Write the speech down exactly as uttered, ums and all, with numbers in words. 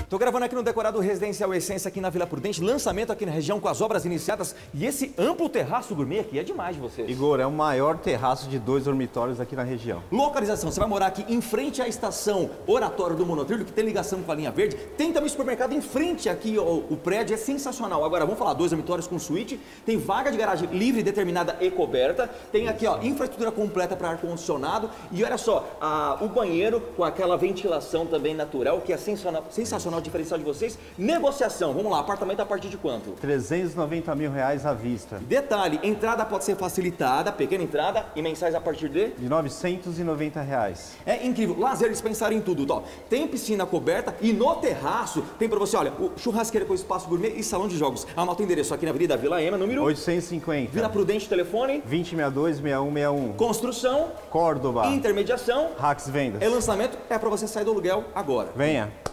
Tô gravando aqui no decorado Residencial Essência aqui na Vila Prudente, lançamento aqui na região com as obras iniciadas. E esse amplo terraço gourmet aqui é demais de vocês. Igor, é o maior terraço de dois dormitórios aqui na região. Localização, você vai morar aqui em frente à estação Oratório do Monotrilho, que tem ligação com a linha verde. Tem também supermercado em frente aqui, o, o prédio é sensacional. Agora, vamos falar, dois dormitórios com suíte, tem vaga de garagem livre, determinada e coberta. Tem aqui, ó, infraestrutura completa para ar-condicionado. E olha só, a, o banheiro com aquela ventilação também natural, que é sensacional, sensacional diferencial de vocês. Negociação, vamos lá, apartamento a partir de quanto? trezentos e noventa mil reais à vista. Detalhe, entrada pode ser facilitada, pequena entrada e mensais a partir de? De novecentos e noventa reais. É incrível, lazer, eles pensaram em tudo, ó. Tem piscina coberta e no terraço tem pra você, olha, o churrasqueira com espaço gourmet e salão de jogos. Anota o endereço aqui na Avenida Vila Ema, número oitocentos e cinquenta. Vila Prudente, telefone vinte, sessenta e dois, sessenta e um, sessenta e um. Construção, Córdoba. intermediação, Rax Vendas. é lançamento, é pra você sair do aluguel agora. Venha.